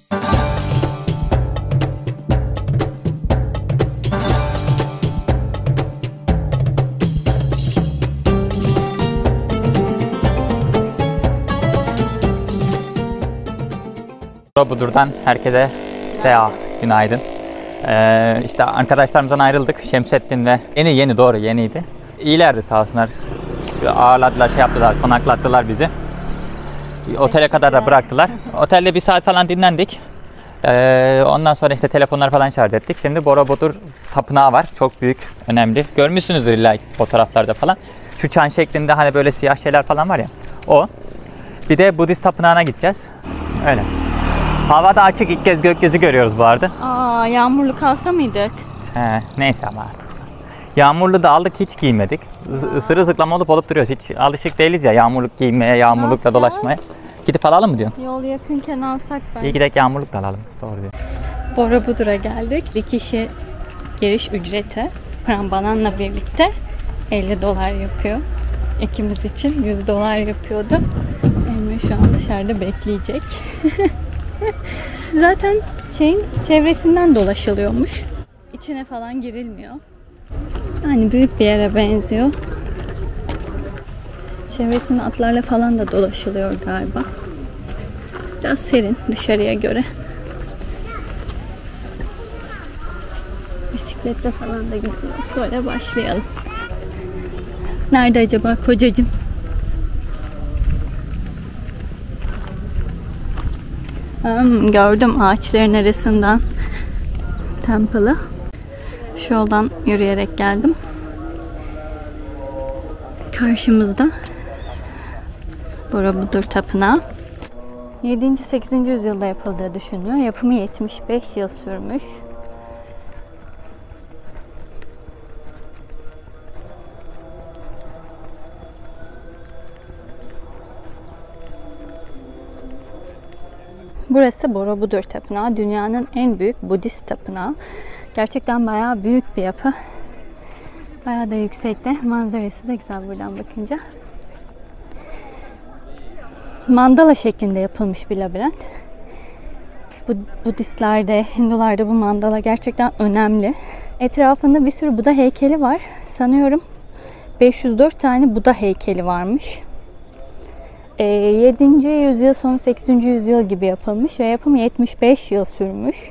Borabudur'dan herkese günaydın. İşte arkadaşlarımızdan ayrıldık. Şemsettin ve yeniydi. İyilerdi sağ olsunlar. Ağırladılar, yaptılar, konaklattılar bizi. Otele kadar da bıraktılar. Otelde bir saat falan dinlendik. Ondan sonra işte telefonları falan şarj ettik. Şimdi Borobudur tapınağı var. Çok büyük, önemli. Görmüşsünüzdür illa fotoğraflarda falan. Şu çan şeklinde hani böyle siyah şeyler falan var ya. O. Bir de Budist tapınağına gideceğiz. Öyle. Hava da açık, ilk kez gökyüzü görüyoruz bu arada. Yağmurlu kalsa mıydık? Neyse ama artık. Yağmurlu da aldık, hiç giymedik. Isırızıklam olup duruyoruz. Hiç alışık değiliz ya yağmurluk giymeye, yağmurlukla dolaşmaya. Gidip alalım mı diyorsun? Yol yakınken alsak ben. İyi gidelim, yağmurlukla alalım. Doğru diyor. Borabudur'a geldik. Bir kişi giriş ücreti Prambalan'la birlikte $50 yapıyor. İkimiz için $100 yapıyordu. Emre şu an dışarıda bekleyecek. Zaten çevresinden dolaşılıyormuş. İçine falan girilmiyor. Yani büyük bir yere benziyor. Çevresinde atlarla falan da dolaşılıyor galiba. Biraz serin dışarıya göre. Bisikletle falan da gidiyor. Böyle başlayalım. Nerede acaba kocacığım? Gördüm ağaçların arasından temple'ı. Şu yoldan yürüyerek geldim. Karşımızda Borobudur Tapınağı. 7. 8. yüzyılda yapıldığı düşünülüyor. Yapımı 75 yıl sürmüş. Burası Borobudur Tapınağı. Dünyanın en büyük Budist tapınağı. Gerçekten bayağı büyük bir yapı. Bayağı da yüksekte. Manzarası da güzel buradan bakınca. Mandala şeklinde yapılmış bir labirent. Budistlerde, Hindularda bu mandala gerçekten önemli. Etrafında bir sürü Buda heykeli var. Sanıyorum 504 tane Buda heykeli varmış. 7. yüzyıl sonu 8. yüzyıl gibi yapılmış ve yapımı 75 yıl sürmüş.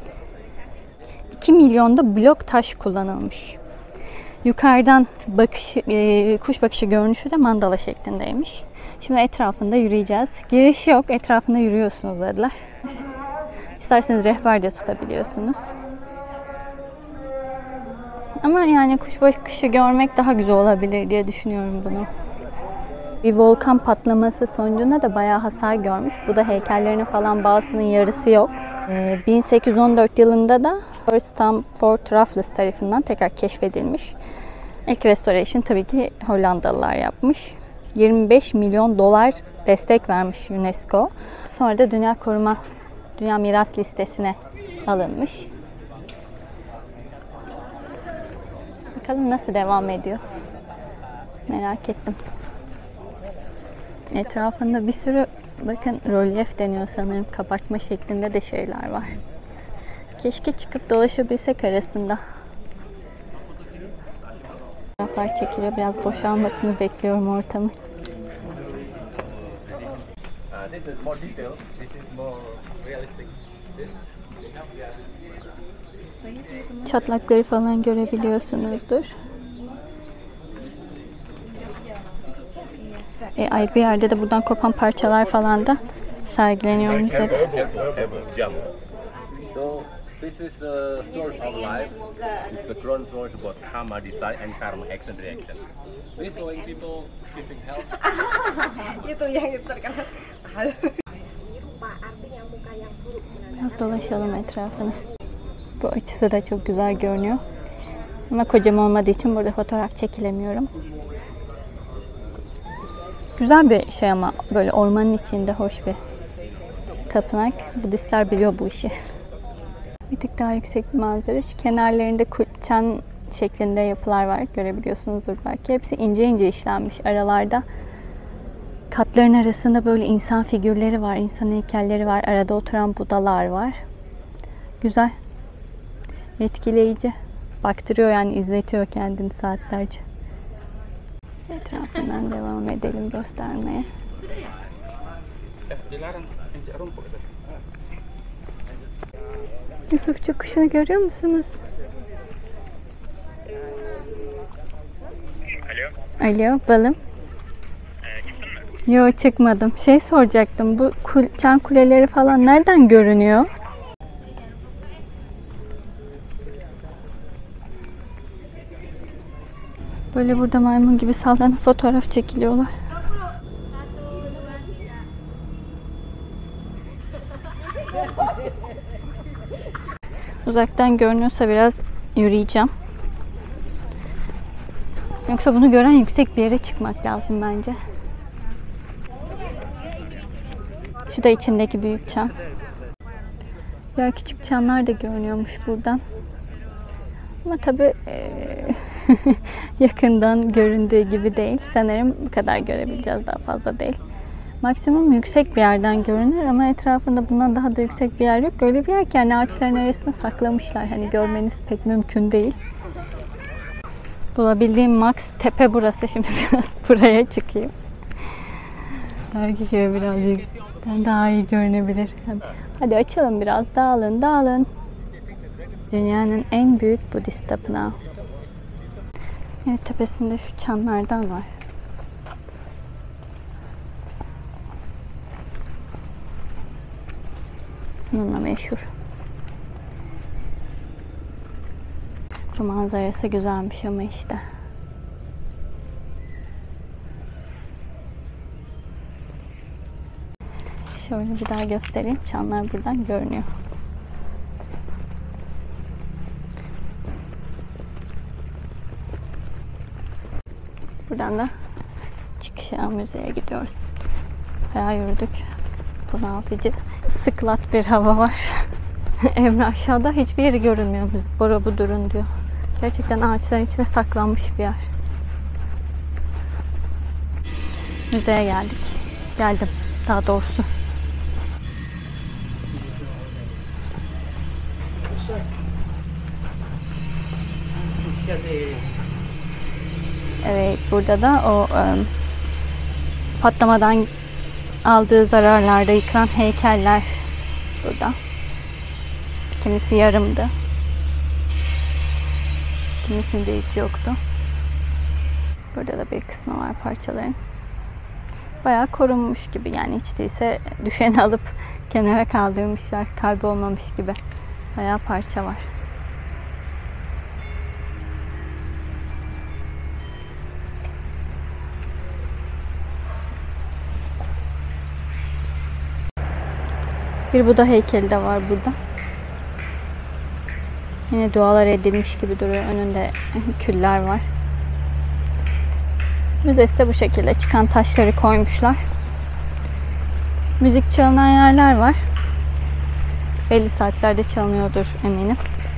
2 milyonda blok taş kullanılmış. Yukarıdan kuş bakışı görünüşü de mandala şeklindeymiş. Şimdi etrafında yürüyeceğiz. Giriş yok, etrafında yürüyorsunuz dediler. İsterseniz rehber de tutabiliyorsunuz. Ama yani kuş bakışı görmek daha güzel olabilir diye düşünüyorum bunu. Bir volkan patlaması sonucunda da bayağı hasar görmüş. Bu da heykellerinin falan bazısının yarısı yok. 1814 yılında da Sir Stamford Raffles tarafından tekrar keşfedilmiş. İlk restoration tabii ki Hollandalılar yapmış. 25 milyon dolar destek vermiş UNESCO. Sonra da Dünya Miras Listesi'ne alınmış. Bakalım nasıl devam ediyor. Merak ettim. Etrafında bir sürü bakın rölyef deniyor sanırım. Kabartma şeklinde de şeyler var. Keşke çıkıp dolaşabilsek arasında. Fotoğraflar çekiliyor. Biraz boşalmasını bekliyorum ortamı. Çatlakları falan görebiliyorsunuzdur. Ayrı bir yerde de buradan kopan parçalar falan da sergileniyor müzede. This is the source of life. It's the ground source about karma, desire, and karma action reaction. This showing people giving help. Itu yang terkenal. Biraz dolaşalım etrafını. Bu açısı da çok güzel görünüyor. Ama kocam olmadığı için burada fotoğraf çekilemiyorum. Güzel bir şey ama böyle ormanın içinde hoş bir tapınak. Budistler biliyor bu işi. Bir tık daha yüksek bir manzara. Şu kenarlarında çan şeklinde yapılar var. Görebiliyorsunuzdur belki. Hepsi ince ince işlenmiş. Aralarda Katların arasında böyle insan figürleri var, insan heykelleri var, arada oturan Budalar var. Güzel, etkileyici. Baktırıyor yani, izletiyor kendini saatlerce. Etrafından devam edelim göstermeye. Yusufçuk, kuşunu görüyor musunuz? Alo, balım. Yo, çıkmadım. Şey soracaktım, bu çan kuleleri falan nereden görünüyor? Böyle burada maymun gibi sallanıp fotoğraf çekiliyorlar. Uzaktan görünüyorsa biraz yürüyeceğim. Yoksa bunu gören yüksek bir yere çıkmak lazım bence. Şu da içindeki büyük çan. Ya küçük çanlar da görünüyormuş buradan. Ama tabii yakından göründüğü gibi değil. Sanırım bu kadar görebileceğiz, daha fazla değil. Maksimum yüksek bir yerden görünür ama etrafında bundan daha da yüksek bir yer yok. Öyle bir yer ki hani ağaçların arasına saklamışlar. Hani görmeniz pek mümkün değil. Bulabildiğim max tepe burası. Şimdi biraz buraya çıkayım. Belki şöyle biraz yüksekten daha iyi görünebilir. Hadi açalım biraz. Dağılın, dağılın. Dünyanın en büyük Budist tapınağı. Evet, tepesinde şu çanlardan var. Bununla meşhur. Bu manzarası güzelmiş ama işte. Şöyle bir daha göstereyim. Çanlar buradan görünüyor. Buradan da çıkışa müzeye gidiyoruz. Bayağı yürüdük. Bunaltıcı, sıklat bir hava var. Emre aşağıda hiçbir yeri görünmüyor. Bora bu durun diyor. Gerçekten ağaçların içine saklanmış bir yer. Müzeye geldik. Geldim daha doğrusu. Evet, burada da o patlamadan aldığı zararlarda yıkılan heykeller burada. Kimisi yarımdı. Kimisinde hiç yoktu. Burada da bir kısmı var parçaların. Bayağı korunmuş gibi, yani hiç değilse düşeni alıp kenara kaldırmışlar, kaybolmamış gibi. Bayağı parça var. Bir Buda heykeli de var burada. Yine dualar edilmiş gibi duruyor. Önünde küller var. Müzesi de bu şekilde. Çıkan taşları koymuşlar. Müzik çalınan yerler var. Belli saatlerde çalınıyordur eminim.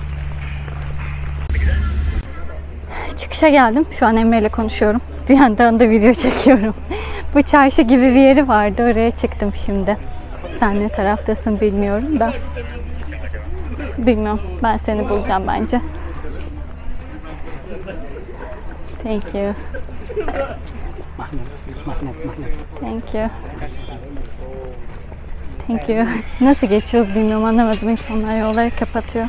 Çıkışa geldim. Şu an Emre ile konuşuyorum. Bir yandan da video çekiyorum. Bu çarşı gibi bir yeri vardı. Oraya çıktım şimdi. Sen ne taraftasın bilmiyorum da. Bilmiyorum. Ben seni bulacağım bence. Thank you. Thank you. Thank you. Nasıl geçiyoruz bilmiyorum, anlamadım. İnsanlar yolları kapatıyor.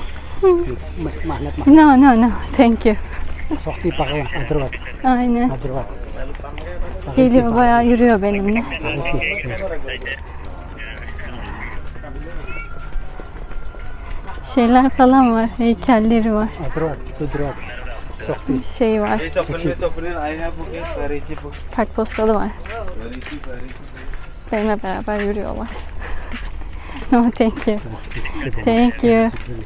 No, no, no. Thank you. Aynen. Geliyor, bayağı yürüyor benimle. Şeyler falan var, heykelleri var. Şey var. Kartpostalı var. Benimle beraber yürüyorlar. No, thank you. Thank you.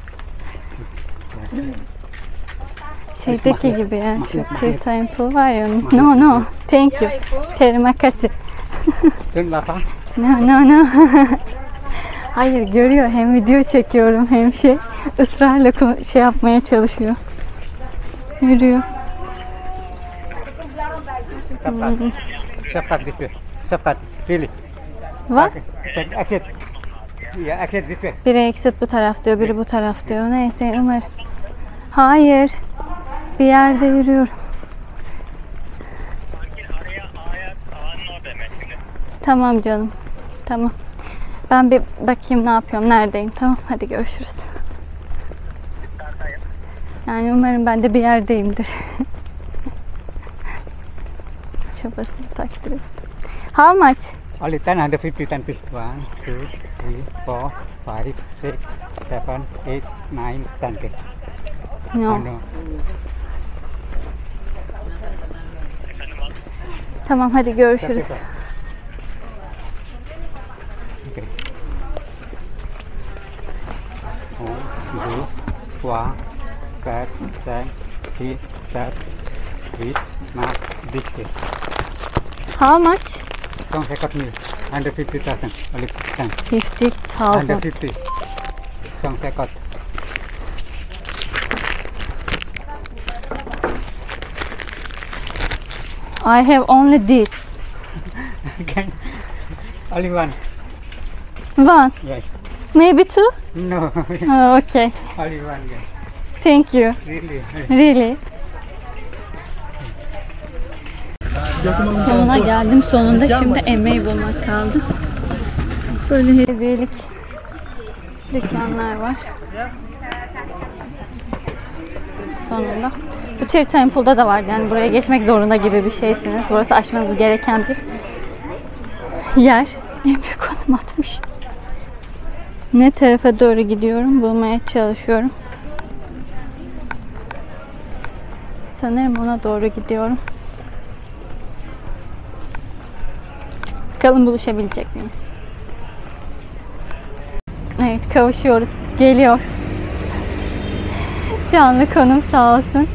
Şeydeki gibi ya. Şu Tir Temple var ya. No, no. Thank you. Terima kasih. No, no, no. Hayır, görüyor. Hem video çekiyorum hem ısrarla şey yapmaya çalışıyor. Yürüyor. separate, really. What? Exit. Yeah, exit this way. Biri exit bu taraf diyor, biri bu taraf diyor. Neyse umarım. Hayır. Bir yerde yürüyorum. Tamam canım. Tamam. Ben bir bakayım ne yapıyorum, neredeyim. Tamam, hadi görüşürüz. Yani umarım ben de bir yerdeyimdir. Çabasını takdir ettim. How much? Only 1050 10 piece. 1, 2, 3, 4, 5, 6, 7, 8, 9, 10. No. Tamam, hadi görüşürüz. Okay. 1, 2, 3, 4, 5, 6, 7, 8, 9, 10. How much? Don't take me. 150,000. Only 10. 50,000. 150. Don't take out. I have only this. Okay. Only one. One. Yes. Maybe two? No. Oh, okay. Only one. Yes. Thank you. Really. Really? Sonuna geldim. Sonunda şimdi emeği bulmak kaldı. Böyle hediyelik dükkanlar var. Sonunda. Bu Tree Temple'da da vardı. Yani buraya geçmek zorunda gibi bir şeysiniz. Burası aşmanız gereken bir yer. Emre konum atmış. Ne tarafa doğru gidiyorum? Bulmaya çalışıyorum. Sanırım ona doğru gidiyorum. Bakalım buluşabilecek miyiz? Evet, kavuşuyoruz. Geliyor. Canlı konum sağ olsun.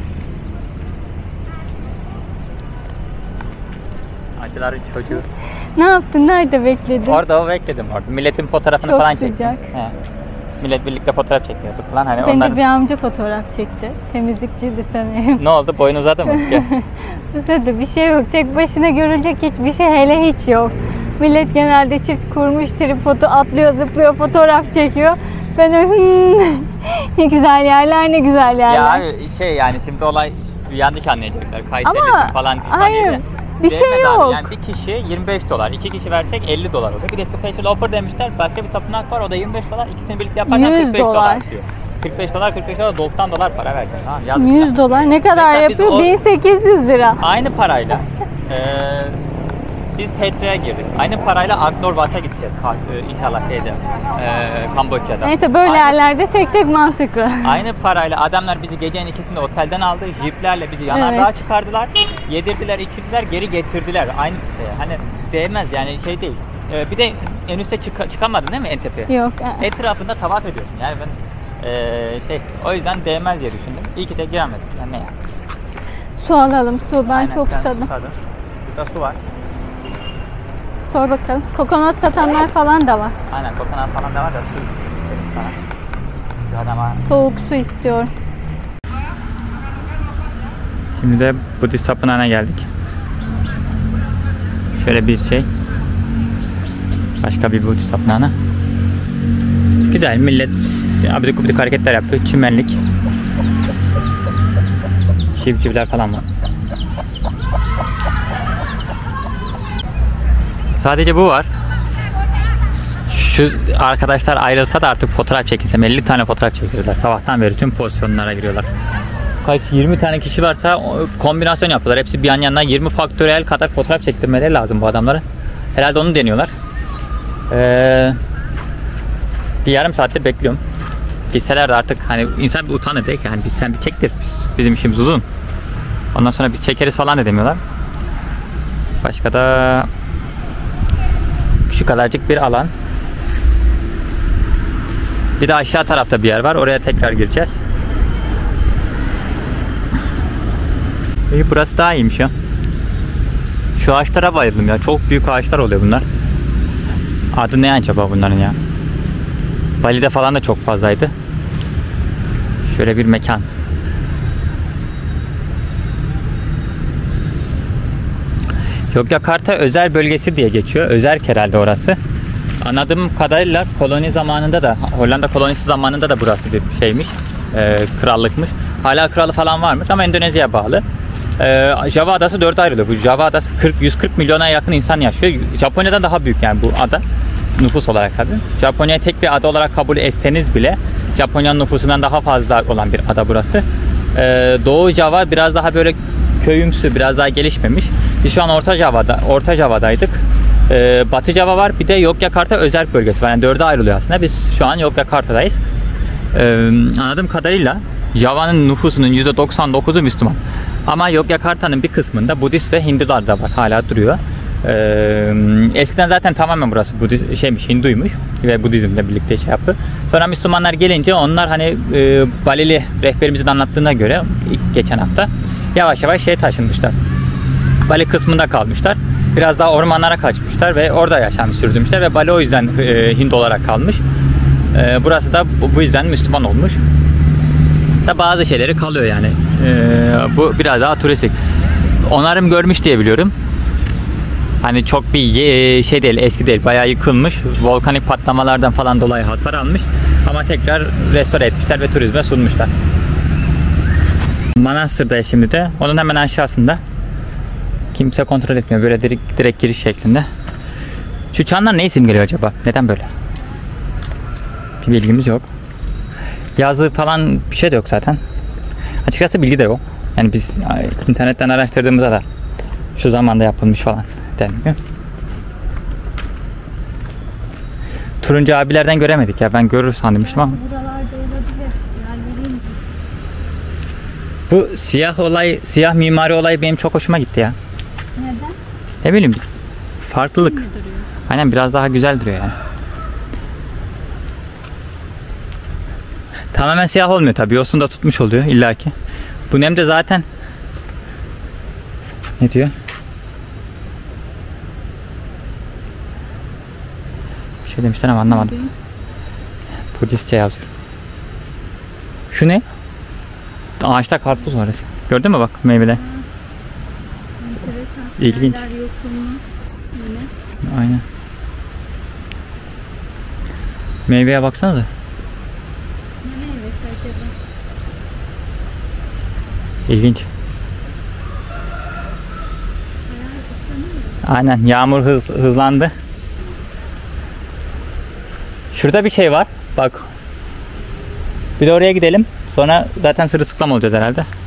Acıların çocuğu. Ne yaptın? Nerede bekledin? Orada bekledim orada. Milletin fotoğrafını Çok falan sıcak. çektim. He. Millet birlikte fotoğraf çekiyorduk falan. Hani Beni onların... de bir amca fotoğraf çekti. Temizlikçiydi sanırım. Ne oldu? Boyun uzadı mı? Gel. Uzadı, bir şey yok. Tek başına görülecek hiçbir şey hele hiç yok. Millet genelde çift kurmuş, tripodu atlıyor, zıplıyor, fotoğraf çekiyor. Ben öyle ne güzel yerler, ne güzel yerler. Ya abi yani şimdi olay yanlış anlayacaklar. Kayseri'sin Ama falan. hayır, bir şey Değmez abi. yok. Yani bir kişi 25 dolar. 2 kişi versek 50 dolar oluyor. Bir de special offer demişler. Başka bir tapınak var. O da 25 dolar. İkisini birlikte yaparsan 100 45 dolar. dolar diyor. 45 dolar 90 dolar para vereceksin. Tamam, yazık 100 yani. dolar ne kadar Mesela biz yapıyor? o- 1800 lira. Aynı parayla biz Petra'ya girdik. Aynı parayla Angkor Wat'a gideceğiz. İnşallah Kamboçya'da. Neyse böyle yerlerde tek tek mantıklı. Aynı parayla adamlar bizi gecenin ikisinde otelden aldı. Jiplerle bizi yanardağa Evet. çıkardılar. Yedirdiler, içirdiler, geri getirdiler. Aynı hani değmez yani şey değil. Bir de en üste çıkamadın değil mi en tepeye? Yok. Etrafında tavaf ediyorsun. Yani ben o yüzden değmez diye düşündüm. İyi ki de giremedim. Yani ne ya? Su alalım, su. Ben Aynen, çok sen susadım. susadın. Burada su var. Sor bakalım. Kokonat satanlar falan da var. Aynen kokonat falan da var da su. Sana. Bir adama. Soğuk su istiyorum. Şimdi de Budist tapınağına geldik. Şöyle bir şey. Başka bir Budist tapınağına. Güzel, millet abidik gubidik hareketler yapıyor. Çimenlik. Şivçivler falan var. Sadece bu var. Şu arkadaşlar ayrılsa da artık fotoğraf çekilsem 50 tane fotoğraf çekilirler. Sabahtan beri tüm pozisyonlara giriyorlar. Kaç 20 tane kişi varsa kombinasyon yapıyorlar. Hepsi bir yan yana 20 faktöriyel kadar fotoğraf çektirmeleri lazım bu adamların. Herhalde onu deniyorlar. Bir yarım saattir bekliyorum. Gitseler de artık hani insan bir utanır değil ki yani sen bir çektir. Bizim işimiz uzun. Ondan sonra biz çekeriz falan da demiyorlar. Başka da şu kadarcık bir alan. Bir de aşağı tarafta bir yer var. Oraya tekrar gireceğiz. İyi, burası daha iyiymiş ya. Şu ağaçlara bayıldım ya. Çok büyük ağaçlar oluyor bunlar. Adı ne acaba bunların ya? Bali'de falan da çok fazlaydı. Şöyle bir mekan. Yogyakarta özel bölgesi diye geçiyor. Özerk herhalde orası. Anladığım kadarıyla koloni zamanında da, Hollanda kolonisi zamanında da burası bir şeymiş. Krallıkmış. Hala kralı falan varmış ama Endonezya'ya bağlı. Java Adası 4'e ayrılıyor. Bu Java Adası 140 milyona yakın insan yaşıyor. Japonya'dan daha büyük yani bu ada. Nüfus olarak tabii. Japonya'yı tek bir ada olarak kabul etseniz bile Japonya'nın nüfusundan daha fazla olan bir ada burası. Doğu Java biraz daha böyle köyümsü, biraz daha gelişmemiş. Biz şu an Orta Java'daydık. Batı Java var. Bir de Yogyakarta özerk bölgesi var. Yani 4'e ayrılıyor aslında. Biz şu an Yogyakarta'dayız. Anladığım kadarıyla Java'nın nüfusunun %99'u Müslüman. Ama Yogyakarta'nın bir kısmında Budist ve Hindular da var. Hala duruyor. Eskiden zaten tamamen burası Hinduymuş ve Budizmle birlikte şey yaptı. Sonra Müslümanlar gelince onlar hani Balili rehberimizin anlattığına göre ilk geçen hafta yavaş yavaş taşınmışlar. Bali kısmında kalmışlar. Biraz daha ormanlara kaçmışlar ve orada yaşam sürdürmüşler ve Bali o yüzden Hindu olarak kalmış. Burası da bu yüzden Müslüman olmuş. Da bazı şeyleri kalıyor yani. Bu biraz daha turistik. Onarım görmüş diye biliyorum. Hani çok bir şey değil, eski değil, bayağı yıkılmış. Volkanik patlamalardan falan dolayı hasar almış. Ama tekrar restore etmişler ve turizme sunmuşlar. Manastır'da şimdi de. Onun hemen aşağısında. Kimse kontrol etmiyor. Böyle direkt giriş şeklinde. Şu çanlar ne isim geliyor acaba? Neden böyle? Bir bilgimiz yok. Yazı falan bir şey de yok zaten. Açıkçası bilgi de yok. Yani biz internetten araştırdığımızda da şu zamanda yapılmış falan denmiyor. Turuncu abilerden göremedik ya. Ben görür sanmıştım ama. Buralarda olabilir. Yerlerin. Bu siyah mimari olay benim çok hoşuma gitti ya. Neden? Ne bileyim, farklılık. Aynen, biraz daha güzel duruyor yani. Tamamen siyah olmuyor tabii. Yosun da tutmuş oluyor illaki. Bu nem de zaten ne diyor? Bir şey demişler ama anlamadım. Budistçe yazıyor. Şu ne? Ağaçta karpuz var. Gördün mü bak meyvede? İlginç. Aynen. Meyveye baksanıza. İlginç. Aynen, yağmur hızlandı. Şurada bir şey var. Bak. Bir de oraya gidelim. Sonra zaten sırılsıklam olacağız herhalde.